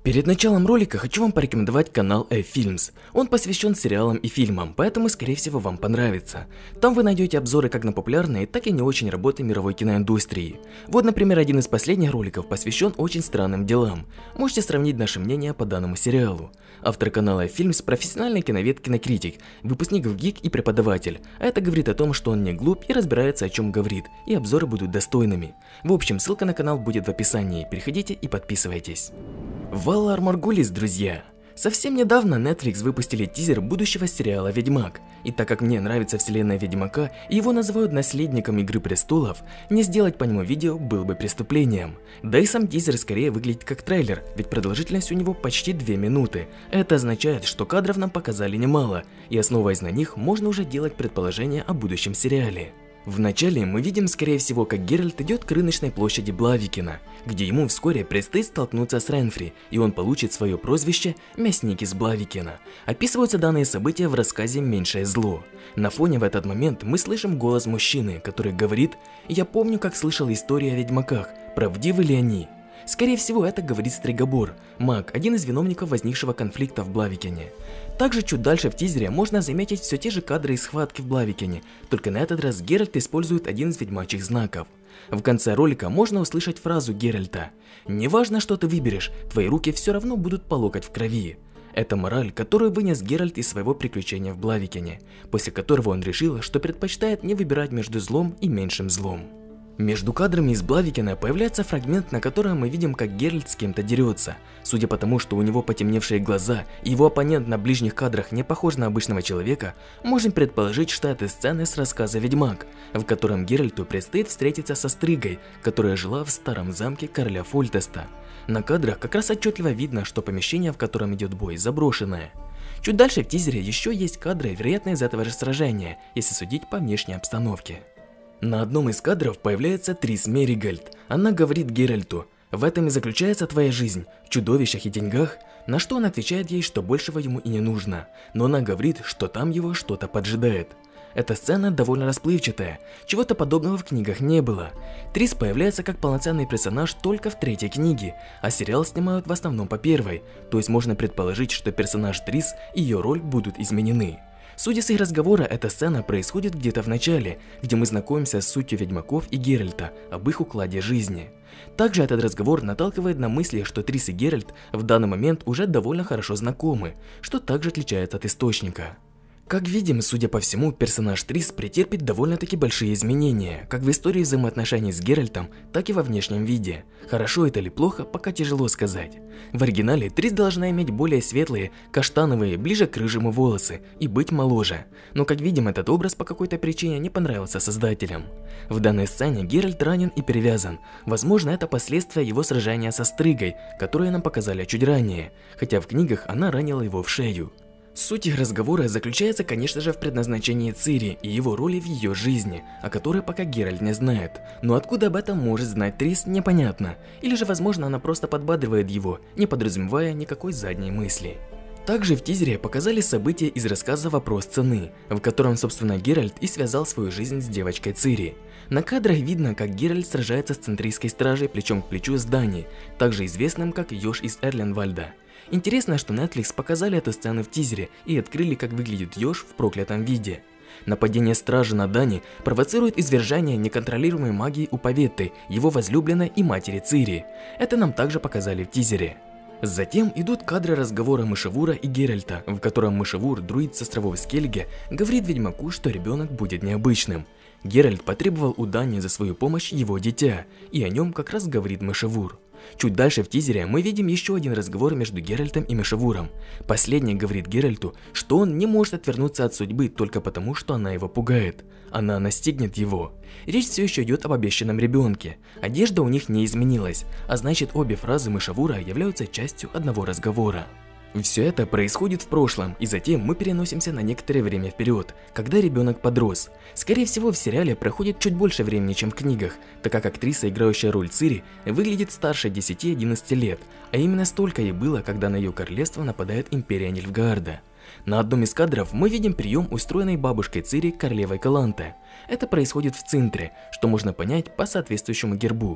Перед началом ролика хочу вам порекомендовать канал F-Films. Он посвящен сериалам и фильмам, поэтому скорее всего вам понравится. Там вы найдете обзоры как на популярные, так и не очень работы мировой киноиндустрии. Вот, например, один из последних роликов посвящен очень странным делам. Можете сравнить наши мнения по данному сериалу. Автор канала F-Films – профессиональный киновед-кинокритик, выпускник в ГИК и преподаватель. А это говорит о том, что он не глуп и разбирается, о чем говорит, и обзоры будут достойными. В общем, ссылка на канал будет в описании, переходите и подписывайтесь. Валлар Моргулис, друзья! Совсем недавно Netflix выпустили тизер будущего сериала «Ведьмак». И так как мне нравится вселенная Ведьмака и его называют наследником Игры Престолов, не сделать по нему видео было бы преступлением. Да и сам тизер скорее выглядит как трейлер, ведь продолжительность у него почти 2 минуты. Это означает, что кадров нам показали немало, и основываясь на них, можно уже делать предположения о будущем сериале. Вначале мы видим, скорее всего, как Геральт идет к рыночной площади Блавикена, где ему вскоре предстоит столкнуться с Ренфри, и он получит свое прозвище «Мясник из Блавикена». Описываются данные события в рассказе «Меньшее зло». На фоне в этот момент мы слышим голос мужчины, который говорит: «Я помню, как слышал истории о ведьмаках, правдивы ли они?» Скорее всего, это говорит Стригобор, маг, один из виновников возникшего конфликта в Блавикене. Также чуть дальше в тизере можно заметить все те же кадры из схватки в Блавикене, только на этот раз Геральт использует один из ведьмачьих знаков. В конце ролика можно услышать фразу Геральта: «Неважно, что ты выберешь, твои руки все равно будут по локоть в крови». Это мораль, которую вынес Геральт из своего приключения в Блавикене, после которого он решил, что предпочитает не выбирать между злом и меньшим злом. Между кадрами из Блавикена появляется фрагмент, на котором мы видим, как Геральт с кем-то дерется. Судя по тому, что у него потемневшие глаза и его оппонент на ближних кадрах не похож на обычного человека, можем предположить, что это сцены с рассказа «Ведьмак», в котором Геральту предстоит встретиться со Стригой, которая жила в старом замке короля Фольтеста. На кадрах как раз отчетливо видно, что помещение, в котором идет бой, заброшенное. Чуть дальше в тизере еще есть кадры, вероятно, из этого же сражения, если судить по внешней обстановке. На одном из кадров появляется Трис Меригольд. Она говорит Геральту: «В этом и заключается твоя жизнь, в чудовищах и деньгах», на что он отвечает ей, что большего ему и не нужно, но она говорит, что там его что-то поджидает. Эта сцена довольно расплывчатая, чего-то подобного в книгах не было. Трис появляется как полноценный персонаж только в 3-й книге, а сериал снимают в основном по 1-й, то есть можно предположить, что персонаж Трис и ее роль будут изменены. Судя с их разговора, эта сцена происходит где-то в начале, где мы знакомимся с сутью ведьмаков и Геральта, об их укладе жизни. Также этот разговор наталкивает на мысли, что Трис и Геральт в данный момент уже довольно хорошо знакомы, что также отличается от источника. Как видим, судя по всему, персонаж Трис претерпит довольно-таки большие изменения, как в истории взаимоотношений с Геральтом, так и во внешнем виде. Хорошо это или плохо, пока тяжело сказать. В оригинале Трис должна иметь более светлые, каштановые, ближе к рыжему волосы и быть моложе, но как видим, этот образ по какой-то причине не понравился создателям. В данной сцене Геральт ранен и перевязан, возможно, это последствия его сражения со Стригой, которое нам показали чуть ранее, хотя в книгах она ранила его в шею. Суть их разговора заключается, конечно же, в предназначении Цири и его роли в ее жизни, о которой пока Геральт не знает. Но откуда об этом может знать Трис, непонятно. Или же, возможно, она просто подбадривает его, не подразумевая никакой задней мысли. Также в тизере показали события из рассказа «Вопрос цены», в котором, собственно, Геральт и связал свою жизнь с девочкой Цири. На кадрах видно, как Геральт сражается с центрийской стражей плечом к плечу с Дани, также известным как Йош из Эрленвальда. Интересно, что Netflix показали эту сцену в тизере и открыли, как выглядит Йош в проклятом виде. Нападение стражи на Дани провоцирует извержение неконтролируемой магии у Паветты, его возлюбленной и матери Цири. Это нам также показали в тизере. Затем идут кадры разговора Мышевура и Геральта, в котором Мышевур, друид с островов Скельге, говорит ведьмаку, что ребенок будет необычным. Геральт потребовал у Дани за свою помощь его дитя, и о нем как раз говорит Мышевур. Чуть дальше в тизере мы видим еще один разговор между Геральтом и Мышевуром. Последний говорит Геральту, что он не может отвернуться от судьбы только потому, что она его пугает. Она настигнет его. Речь все еще идет об обещанном ребенке. Одежда у них не изменилась, а значит, обе фразы Мышевура являются частью одного разговора. Все это происходит в прошлом, и затем мы переносимся на некоторое время вперед, когда ребенок подрос. Скорее всего, в сериале проходит чуть больше времени, чем в книгах, так как актриса, играющая роль Цири, выглядит старше 10-11 лет, а именно столько ей было, когда на ее королевство нападает империя Нильфгаарда. На одном из кадров мы видим прием, устроенный бабушкой Цири, королевой Каланте. Это происходит в Цинтре, что можно понять по соответствующему гербу.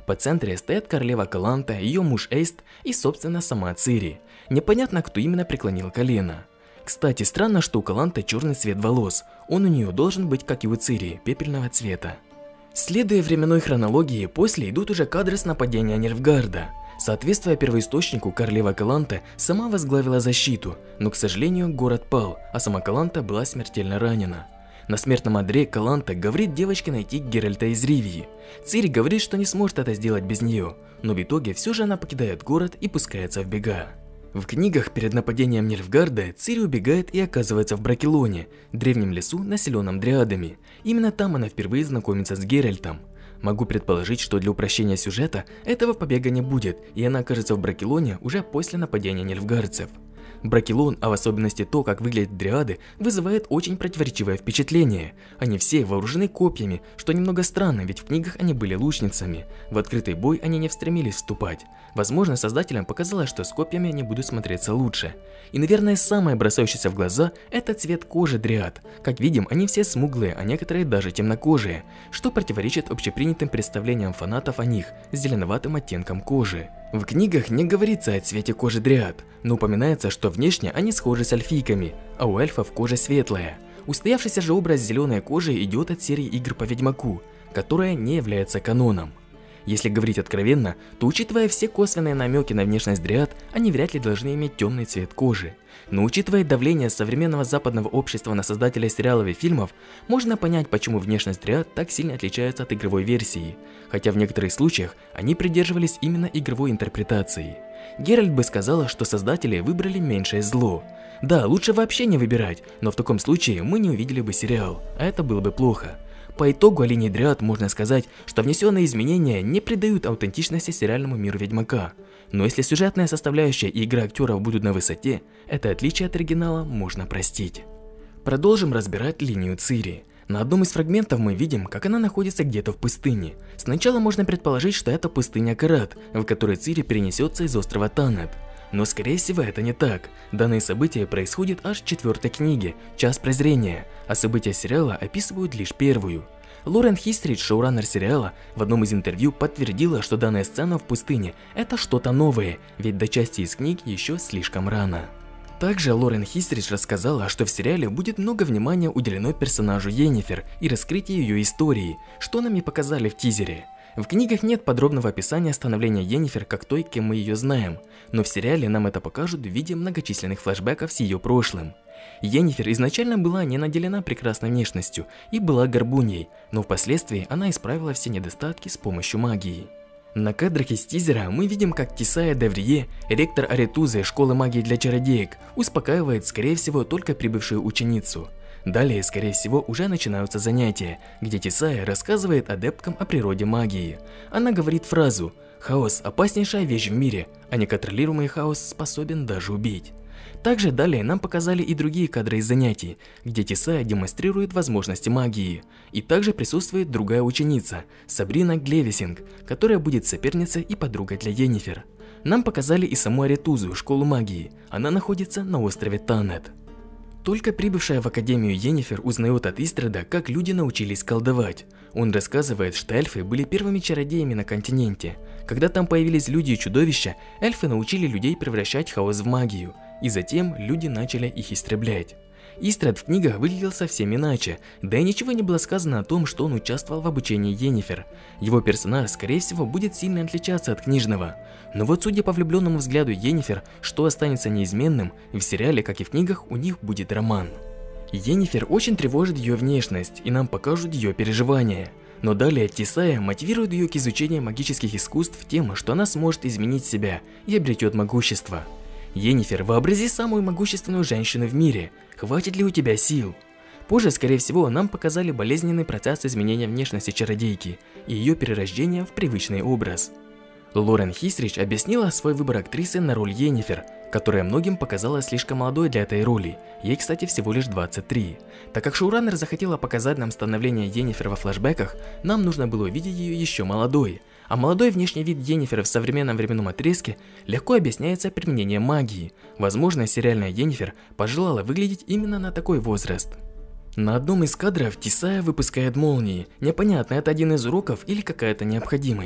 По центре стоят королева Каланта, ее муж Эйст и, собственно, сама Цири. Непонятно, кто именно преклонил колено. Кстати, странно, что у Каланта черный цвет волос. Он у нее должен быть, как и у Цири, пепельного цвета. Следуя временной хронологии, после идут уже кадры с нападения Нильфгарда. Соответствуя первоисточнику, королева Каланта сама возглавила защиту, но, к сожалению, город пал, а сама Каланта была смертельно ранена. На смертном одре Каланта говорит девочке найти Геральта из Ривии. Цири говорит, что не сможет это сделать без нее, но в итоге все же она покидает город и пускается в бега. В книгах перед нападением Нильфгарда Цири убегает и оказывается в Бракелоне, древнем лесу, населенном дриадами. Именно там она впервые знакомится с Геральтом. Могу предположить, что для упрощения сюжета этого побега не будет, и она окажется в Бракелоне уже после нападения нильфгардцев. Бракелон, а в особенности то, как выглядят дриады, вызывает очень противоречивое впечатление. Они все вооружены копьями, что немного странно, ведь в книгах они были лучницами. В открытый бой они не стремились вступать. Возможно, создателям показалось, что с копьями они будут смотреться лучше. И, наверное, самое бросающееся в глаза – это цвет кожи дриад. Как видим, они все смуглые, а некоторые даже темнокожие, что противоречит общепринятым представлениям фанатов о них с зеленоватым оттенком кожи. В книгах не говорится о цвете кожи дриад, но упоминается, что внешне они схожи с эльфийками, а у эльфов кожа светлая. Устоявшийся же образ зеленой кожи идет от серии игр по Ведьмаку, которая не является каноном. Если говорить откровенно, то, учитывая все косвенные намеки на внешность дриад, они вряд ли должны иметь темный цвет кожи. Но учитывая давление современного западного общества на создателей сериалов и фильмов, можно понять, почему внешность дриад так сильно отличается от игровой версии, хотя в некоторых случаях они придерживались именно игровой интерпретации. Геральт бы сказала, что создатели выбрали меньшее зло. Да, лучше вообще не выбирать, но в таком случае мы не увидели бы сериал, а это было бы плохо. По итогу о линии дриад можно сказать, что внесенные изменения не придают аутентичности сериальному миру Ведьмака. Но если сюжетная составляющая и игра актеров будут на высоте, это отличие от оригинала можно простить. Продолжим разбирать линию Цири. На одном из фрагментов мы видим, как она находится где-то в пустыне. Сначала можно предположить, что это пустыня Карат, в которой Цири перенесется из острова Танет. Но скорее всего это не так. Данные события происходят аж в 4-й книге «Час презрения», а события сериала описывают лишь первую. Лорен Хистридж, шоураннер сериала, в одном из интервью подтвердила, что данная сцена в пустыне – это что-то новое, ведь до части из книг еще слишком рано. Также Лорен Хистридж рассказала, что в сериале будет много внимания уделено персонажу Йеннифер и раскрытию ее истории, что нам и показали в тизере. В книгах нет подробного описания становления Йеннифер как той, кем мы ее знаем, но в сериале нам это покажут в виде многочисленных флешбеков с ее прошлым. Йеннифер изначально была не наделена прекрасной внешностью и была горбуньей, но впоследствии она исправила все недостатки с помощью магии. На кадрах из тизера мы видим, как Тисая Деврие, ректор Аретузы школы магии для чародеек, успокаивает, скорее всего, только прибывшую ученицу. Далее, скорее всего, уже начинаются занятия, где Тисая рассказывает адепткам о природе магии. Она говорит фразу «Хаос – опаснейшая вещь в мире, а неконтролируемый хаос способен даже убить». Также далее нам показали и другие кадры из занятий, где Тисая демонстрирует возможности магии. И также присутствует другая ученица, Сабрина Глевисинг, которая будет соперницей и подругой для Йеннифер. Нам показали и саму Аретузу, школу магии, она находится на острове Танет. Только прибывшая в Академию Йеннифер узнает от Истреда, как люди научились колдовать. Он рассказывает, что эльфы были первыми чародеями на континенте. Когда там появились люди и чудовища, эльфы научили людей превращать хаос в магию, и затем люди начали их истреблять. Истред в книгах выглядел совсем иначе, да и ничего не было сказано о том, что он участвовал в обучении Йеннифер. Его персонаж, скорее всего, будет сильно отличаться от книжного. Но вот судя по влюбленному взгляду Йеннифер, что останется неизменным, в сериале, как и в книгах, у них будет роман. Йеннифер очень тревожит ее внешность, и нам покажут ее переживания. Но далее Тисая мотивирует ее к изучению магических искусств тем, что она сможет изменить себя и обретет могущество. Йеннифер, вообрази самую могущественную женщину в мире. Хватит ли у тебя сил? Позже, скорее всего, нам показали болезненный процесс изменения внешности чародейки и ее перерождения в привычный образ. Лорен Хистридж объяснила свой выбор актрисы на роль Йеннифер, которая многим показалась слишком молодой для этой роли. Ей, кстати, всего лишь 23. Так как шоураннер захотела показать нам становление Йеннифер во флешбеках, нам нужно было увидеть ее еще молодой. А молодой внешний вид Йеннифер в современном временном отрезке легко объясняется применением магии. Возможно, сериальная Йеннифер пожелала выглядеть именно на такой возраст. На одном из кадров Тисая выпускает молнии. Непонятно, это один из уроков или какая-то необходимость.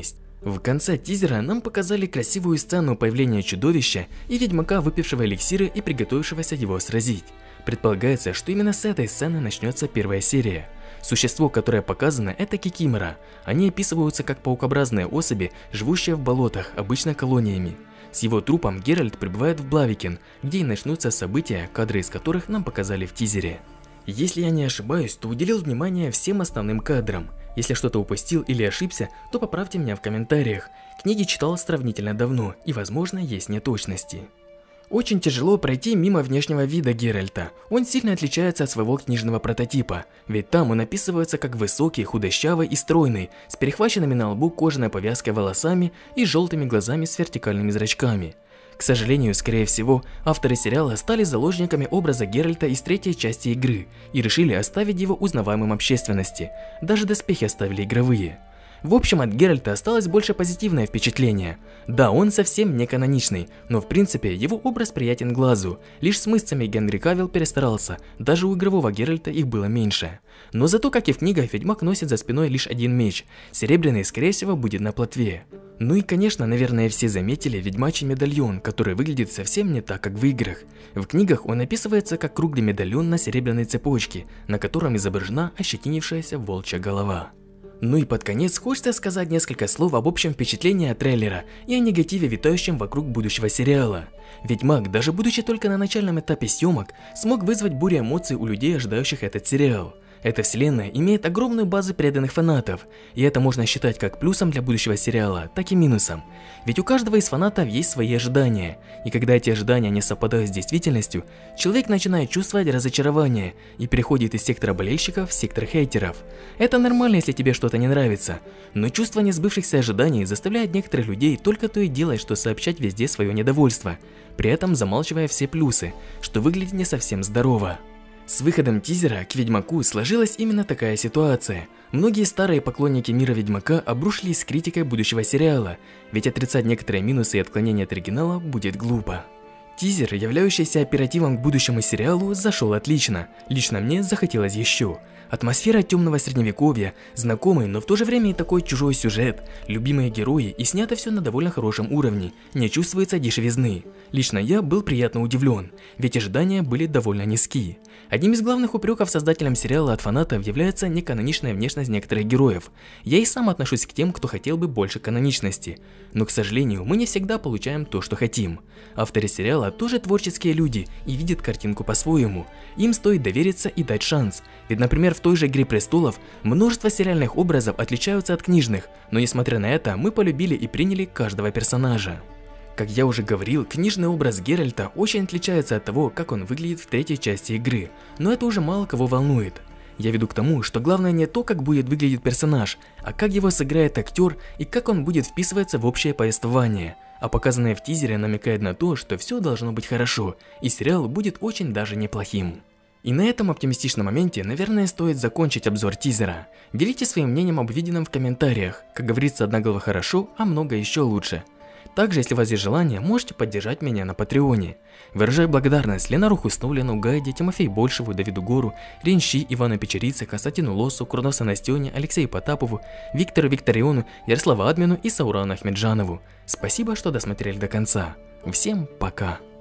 В конце тизера нам показали красивую сцену появления чудовища и ведьмака, выпившего эликсиры и приготовившегося его сразить. Предполагается, что именно с этой сцены начнется первая серия. Существо, которое показано, это кикимора. Они описываются как паукообразные особи, живущие в болотах, обычно колониями. С его трупом Геральт прибывает в Блавикен, где и начнутся события, кадры из которых нам показали в тизере. Если я не ошибаюсь, то уделил внимание всем основным кадрам. Если что-то упустил или ошибся, то поправьте меня в комментариях. Книги читал сравнительно давно, и возможно есть неточности. Очень тяжело пройти мимо внешнего вида Геральта. Он сильно отличается от своего книжного прототипа, ведь там он описывается как высокий, худощавый и стройный, с перехваченными на лбу кожаной повязкой волосами и желтыми глазами с вертикальными зрачками. К сожалению, скорее всего, авторы сериала стали заложниками образа Геральта из третьей части игры и решили оставить его узнаваемым общественности, даже доспехи оставили игровые. В общем, от Геральта осталось больше позитивное впечатление. Да, он совсем не каноничный, но в принципе его образ приятен глазу. Лишь с мышцами Генри Кавилл перестарался, даже у игрового Геральта их было меньше. Но зато, как и в книгах, ведьмак носит за спиной лишь один меч, серебряный, скорее всего, будет на плотве. Ну и конечно, наверное, все заметили ведьмачий медальон, который выглядит совсем не так, как в играх. В книгах он описывается как круглый медальон на серебряной цепочке, на котором изображена ощетинившаяся волчья голова. Ну и под конец хочется сказать несколько слов об общем впечатлении от трейлера и о негативе, витающем вокруг будущего сериала. Ведьмак, даже будучи только на начальном этапе съемок, смог вызвать бурю эмоций у людей, ожидающих этот сериал. Эта вселенная имеет огромную базу преданных фанатов, и это можно считать как плюсом для будущего сериала, так и минусом. Ведь у каждого из фанатов есть свои ожидания, и когда эти ожидания не совпадают с действительностью, человек начинает чувствовать разочарование и переходит из сектора болельщиков в сектор хейтеров. Это нормально, если тебе что-то не нравится, но чувство несбывшихся ожиданий заставляет некоторых людей только то и делать, что сообщать везде свое недовольство, при этом замалчивая все плюсы, что выглядит не совсем здорово. С выходом тизера к Ведьмаку сложилась именно такая ситуация. Многие старые поклонники мира Ведьмака обрушились с критикой будущего сериала, ведь отрицать некоторые минусы и отклонения от оригинала будет глупо. Тизер, являющийся оперативом к будущему сериалу, зашел отлично. Лично мне захотелось еще. Атмосфера темного средневековья, знакомый, но в то же время и такой чужой сюжет, любимые герои, и снято все на довольно хорошем уровне, не чувствуется дешевизны. Лично я был приятно удивлен, ведь ожидания были довольно низкие. Одним из главных упреков создателям сериала от фанатов является неканоничная внешность некоторых героев. Я и сам отношусь к тем, кто хотел бы больше каноничности, но, к сожалению, мы не всегда получаем то, что хотим. Авторы сериала тоже творческие люди и видят картинку по-своему. Им стоит довериться и дать шанс, ведь, например, в той же «Игре престолов» множество сериальных образов отличаются от книжных, но несмотря на это, мы полюбили и приняли каждого персонажа. Как я уже говорил, книжный образ Геральта очень отличается от того, как он выглядит в третьей части игры, но это уже мало кого волнует. Я веду к тому, что главное не то, как будет выглядеть персонаж, а как его сыграет актер и как он будет вписываться в общее повествование. А показанное в тизере намекает на то, что все должно быть хорошо, и сериал будет очень даже неплохим. И на этом оптимистичном моменте, наверное, стоит закончить обзор тизера. Делитесь своим мнением об увиденном в комментариях. Как говорится, одна голова хорошо, а много еще лучше. Также, если у вас есть желание, можете поддержать меня на Патреоне. Выражаю благодарность Ленару Хусновлину, Гайде, Тимофею Большеву, Давиду Гору, Ринщи, Ивану Печерице, Константину Лосу, Курносу Настене, Алексею Потапову, Виктору Викториону, Ярославу Админу и Саурану Ахмеджанову. Спасибо, что досмотрели до конца. Всем пока!